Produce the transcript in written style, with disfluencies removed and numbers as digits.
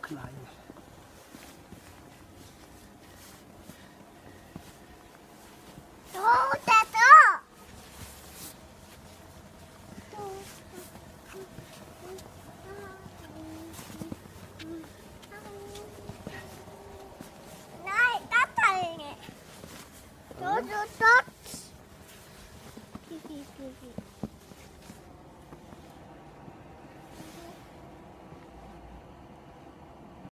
くない。 どうだと。ないだったね。どうぞどっち。